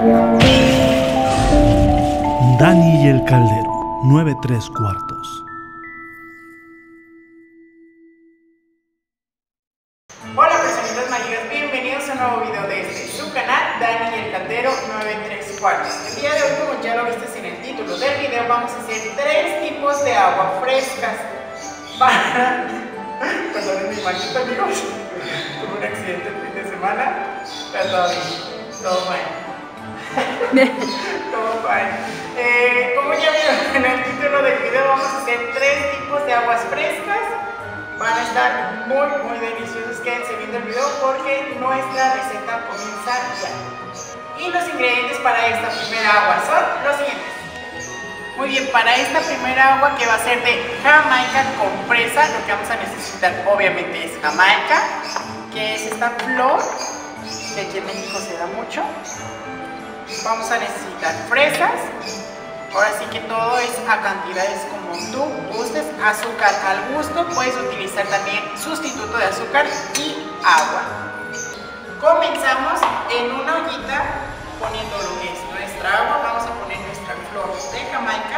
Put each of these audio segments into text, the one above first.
Dani y el Caldero, 9¾ Hola personitas mágicas, bienvenidos a un nuevo video de su canal, Dani y el Caldero 9¾ El día de hoy, como ya lo viste en el título del video, vamos a hacer 3 tipos de agua frescas para... Perdonen mi manita, amigos, tuve un accidente el fin de semana, pero todo bien, todo bien. Todo bien. Como ya vieron en el título del video, vamos a hacer 3 tipos de aguas frescas. Van a estar muy deliciosos. Quédense viendo el video porque nuestra receta comienza ya. Y los ingredientes para esta primera agua son los siguientes. Muy bien, para esta primera agua, que va a ser de Jamaica con fresa, lo que vamos a necesitar obviamente es Jamaica, que es esta flor que aquí en México se da mucho. Vamos a necesitar fresas. Ahora sí que todo es a cantidades como tú gustes. Azúcar al gusto. Puedes utilizar también sustituto de azúcar y agua. Comenzamos en una ollita poniendo lo que es nuestra agua. Vamos a poner nuestra flor de Jamaica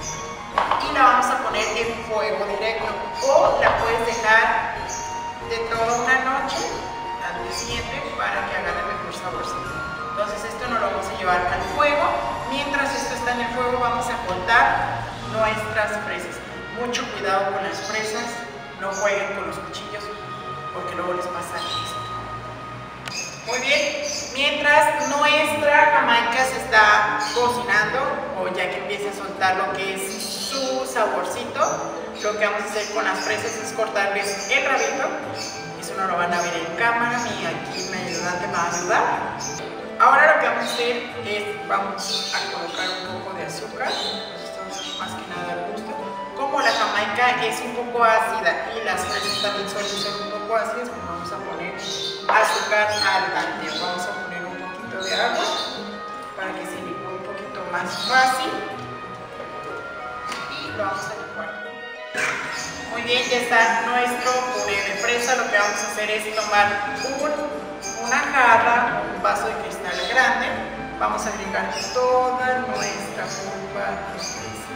y la vamos a poner en fuego directo, o la puedes dejar de toda una noche al día siguiente para que agarre mejor saborcito. Entonces esto no lo vamos a llevar al fuego. Mientras esto está en el fuego, vamos a cortar nuestras fresas. Mucho cuidado con las fresas, no jueguen con los cuchillos porque luego les pasa esto. Muy bien, mientras nuestra Jamaica se está cocinando, o ya que empiece a soltar lo que es su saborcito, lo que vamos a hacer con las fresas es cortarles el rabito. Eso no lo van a ver en cámara, ni aquí mi ayudante me va a ayudar. Ahora lo que vamos a hacer es, vamos a colocar un poco de azúcar, esto es más que nada al gusto. Como la Jamaica es un poco ácida y las fresas también suelen ser un poco ácidas, pues vamos a poner azúcar al tanto. Vamos a poner un poquito de agua para que se licúe un poquito más fácil y lo vamos a licuar. Muy bien, ya está nuestro puré de fresa. Lo que vamos a hacer es tomar una jarra, un vaso de cristal grande. Vamos a agregar toda nuestra pulpa de fresa.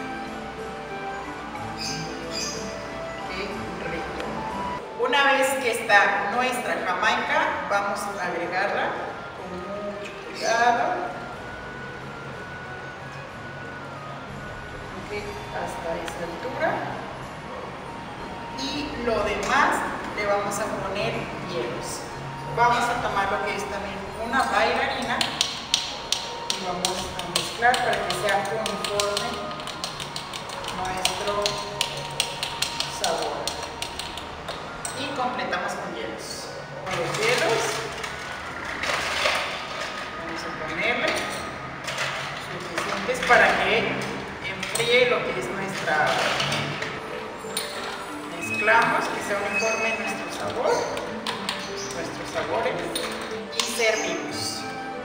Qué rico. Una vez que está nuestra Jamaica, vamos a agregarla con mucho cuidado. Hasta esa altura. Y lo demás le vamos a poner hielos. Vamos a tomar lo que es también una bailarina y vamos a mezclar para que sea uniforme nuestro sabor. Y completamos con hielos. Con los hielos vamos a ponerle suficientes para que enfríe lo que es nuestra agua. Mezclamos, que sea uniforme nuestro sabor, nuestros sabores, y servimos.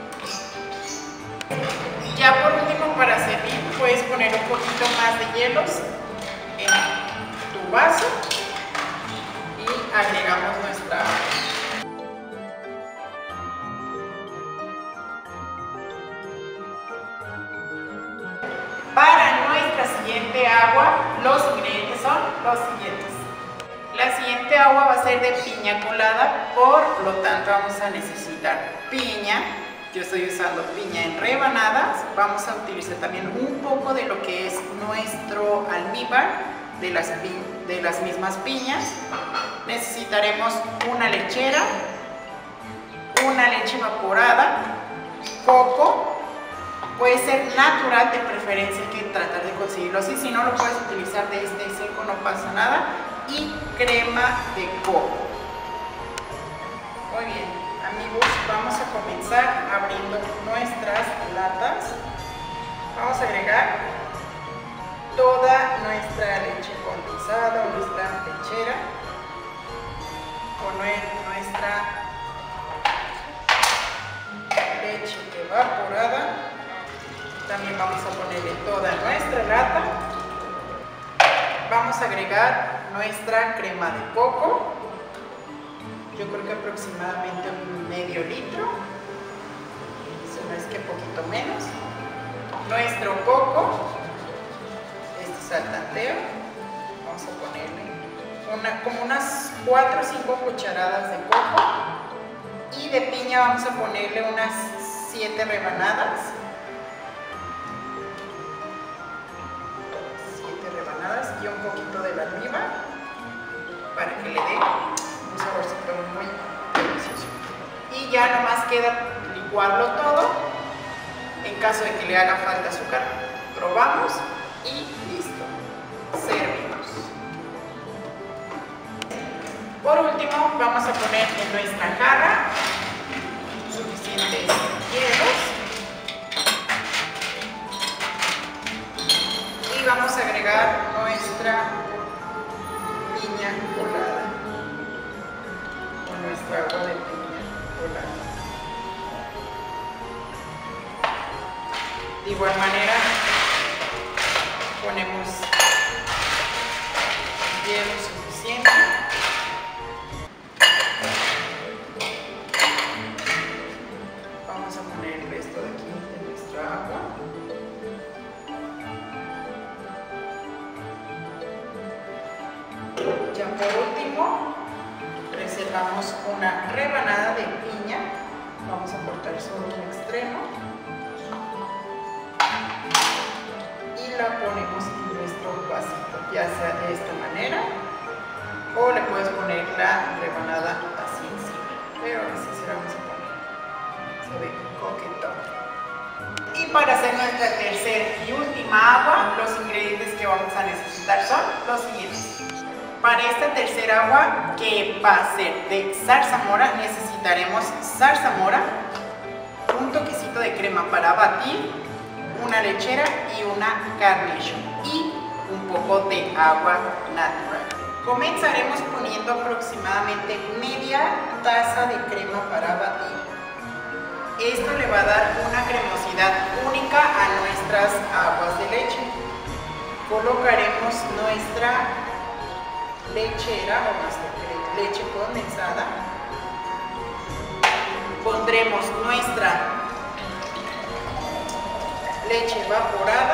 Ya por último, para servir, puedes poner un poquito más de hielos en tu vaso y agregamos nuestra agua. Para nuestra siguiente agua, los ingredientes son los siguientes. La siguiente agua va a ser de piña colada, por lo tanto vamos a necesitar piña. Yo estoy usando piña en rebanadas. Vamos a utilizar también un poco de lo que es nuestro almíbar de las mismas piñas. Necesitaremos una lechera, una leche evaporada, coco. Puede ser natural, de preferencia hay que tratar de conseguirlo así. Si no, lo puedes utilizar de este seco, no pasa nada. Y crema de coco. Muy bien, amigos, vamos a comenzar abriendo nuestras latas. Vamos a agregar toda nuestra leche condensada o nuestra lechera. Poner nuestra leche evaporada. También vamos a ponerle toda nuestra lata. Vamos a agregar nuestra crema de coco. Yo creo que aproximadamente un medio litro. Si no es que poquito menos. Nuestro coco, este es al tanteo. Vamos a ponerle como unas 4 o 5 cucharadas de coco. Y de piña vamos a ponerle unas 7 rebanadas. 7 rebanadas y un poquito de la almíbar para que le dé un saborcito muy delicioso. Y ya nomás queda licuarlo todo. En caso de que le haga falta azúcar, probamos y listo. Servimos. Por último, vamos a poner en nuestra jarra suficientes hielos y vamos a agregar nuestra piña colada o nuestra agua de piña colada. De igual manera ponemos hielo suficiente. Vamos a poner el resto de aquí de nuestra agua. Ya por último reservamos una rebanada de piña. Vamos a cortar solo un extremo. La ponemos en nuestro vasito, ya sea de esta manera o le puedes poner la rebanada así encima, pero así se la vamos a poner, se ve coquetón. Y para hacer nuestra tercera y última agua, los ingredientes que vamos a necesitar son los siguientes. Para esta tercera agua, que va a ser de zarzamora, necesitaremos zarzamora, un toquecito de crema para batir, una lechera y una Carnation y un poco de agua natural. Comenzaremos poniendo aproximadamente media taza de crema para batir. Esto le va a dar una cremosidad única a nuestras aguas de leche. Colocaremos nuestra lechera o nuestra leche condensada. Pondremos nuestra leche evaporada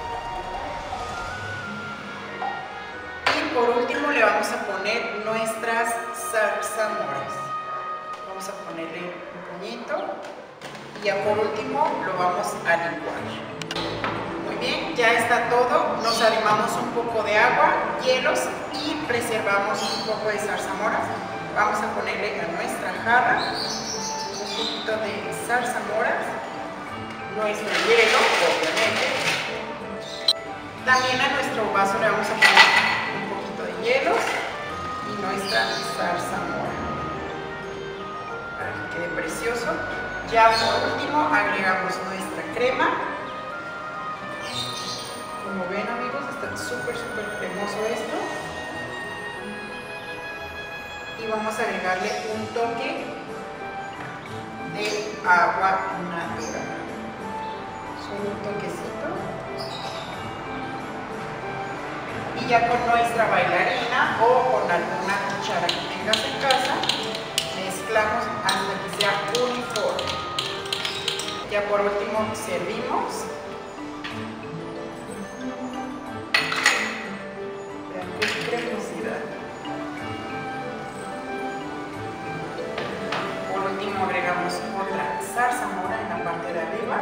y por último le vamos a poner nuestras zarzamoras. Vamos a ponerle un puñito y ya por último lo vamos a licuar. Muy bien, ya está todo. Nos animamos un poco de agua, hielos y preservamos un poco de zarzamoras. Vamos a ponerle a nuestra jarra un poquito de zarzamoras, nuestro hielo, obviamente. También a nuestro vaso le vamos a poner un poquito de hielos y nuestra zarzamora para que quede precioso. Ya por último agregamos nuestra crema. Como ven, amigos, está súper cremoso esto. Y vamos a agregarle un toque de agua natural. Un toquecito y ya con nuestra bailarina o con alguna cuchara que tengas en casa mezclamos hasta que sea uniforme. Ya por último servimos. Vean qué cremosidad. Por último agregamos otra zarzamora en la parte de arriba.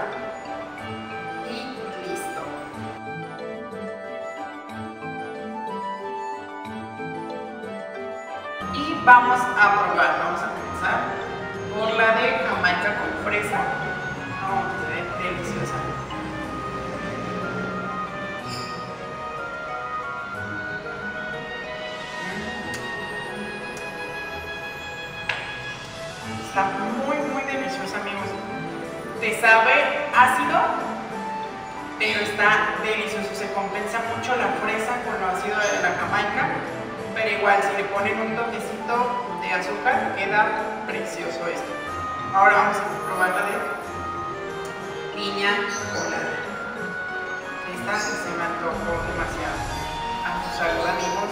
Y vamos a probar, vamos a comenzar por la de Jamaica con fresa. No, se ve deliciosa. Está muy deliciosa, amigos. Te sabe ácido, pero está delicioso. Se compensa mucho la fresa con lo ácido de la Jamaica. Pero igual, si le ponen un toquecito de azúcar, queda precioso esto. Ahora vamos a probar la de piña colada. Esta se me antojó demasiado. A tu salud, amigos.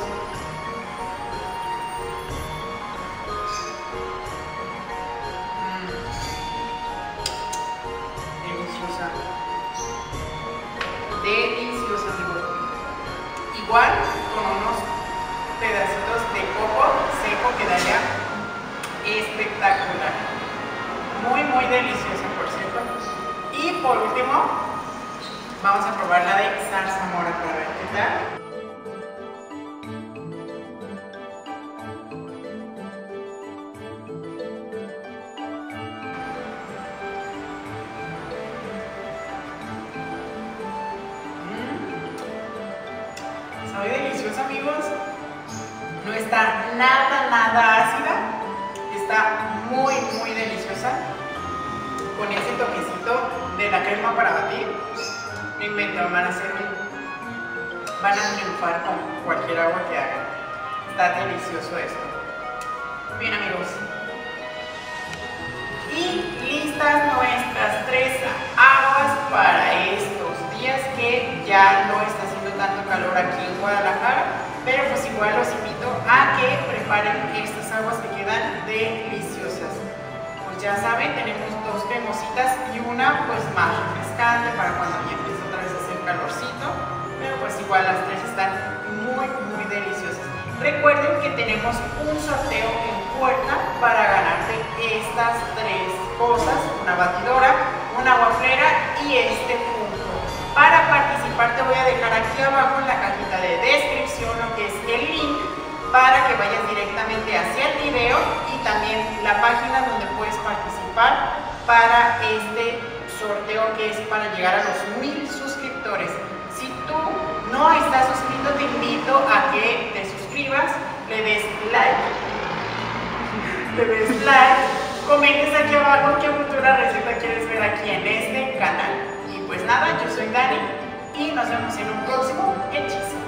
igual con unos pedacitos de coco seco quedaría espectacular. Muy muy deliciosa, por cierto. Y por último vamos a probar la de zarzamora para ver qué tal. Sabe deliciosa, amigos. No está nada ácida. Está muy deliciosa. Con ese toquecito de la crema para batir. No invento, van a triunfar con cualquier agua que hagan. Está delicioso esto. Bien, amigos. Y listas nuestras 3 aguas para estos días que ya no está haciendo tanto calor aquí en Guadalajara, pero pues igual los invito a que preparen estas aguas que quedan deliciosas. Pues ya saben, tenemos 2 cremositas y una pues más refrescante para cuando ya empiece otra vez a hacer calorcito, pero pues igual las 3 están muy deliciosas. Recuerden que tenemos un sorteo en puerta para ganarte estas 3 cosas, una batidora, una waflera y este punto. Para participar te voy a dejar aquí abajo en la cajita de descripción lo que es el link para que vayas directamente hacia el video y también la página donde puedes participar para este sorteo que es para llegar a los 1000 suscriptores. Si tú no estás suscrito, te invito a que te suscribas, le des like, comentes aquí abajo qué futura receta quieres ver aquí en este canal. Y pues nada, yo soy Dani y nos vemos en un próximo hechizo.